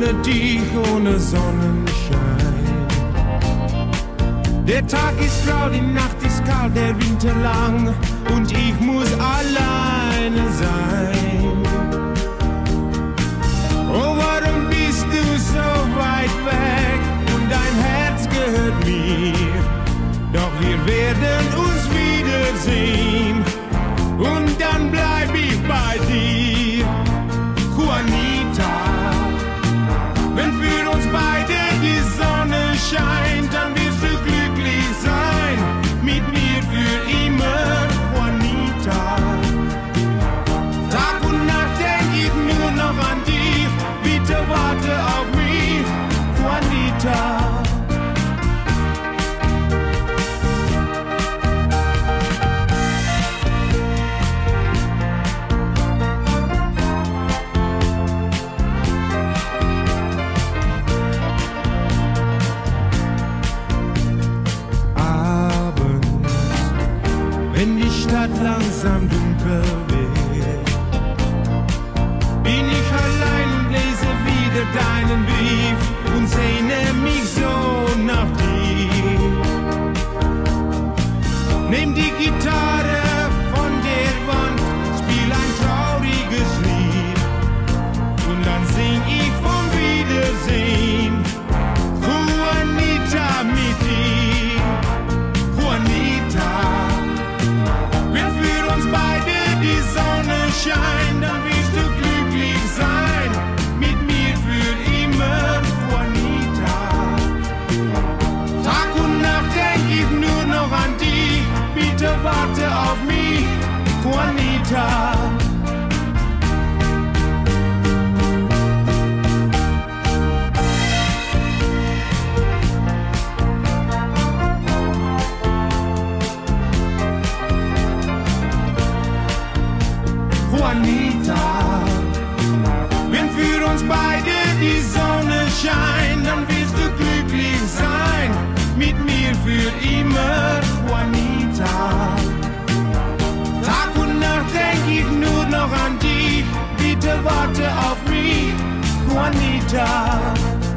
ohne dich, ohne Sonnenschein. Der Tag ist grau, die Nacht ist kalt, der Winter lang und ich muss alleine sein. Oh, warum bist du so weit weg und dein Herz gehört mir? Doch wir werden uns wiedersehen und dann bleib ich bei dir, Juanita. Wenn für uns beide die Sonne scheint, dann wirst du glücklich sein, mit mir für immer, Juanita. Tag und Nacht denk ich nur noch an dich, bitte warte auf mich, Juanita. Wenn die Stadt langsam dunkel wird, bin ich allein und lese wieder deinen Brief und sehne mich so nach dir. Nimm die Gitarre von der Wand, spiel ein trauriges Lied und dann sing ich vom Wiedersehen, Juanita, mit dir, Juanita. Schein, dann wirst du glücklich sein, mit mir für immer, Juanita. Tag und Nacht denk ich nur noch an dich, bitte warte auf mich, Juanita. Juanita, wenn für uns beide die Sonne scheint, dann wirst du glücklich sein, mit mir für immer, Juanita. Tag und Nacht denk ich nur noch an dich, bitte warte auf mich, Juanita.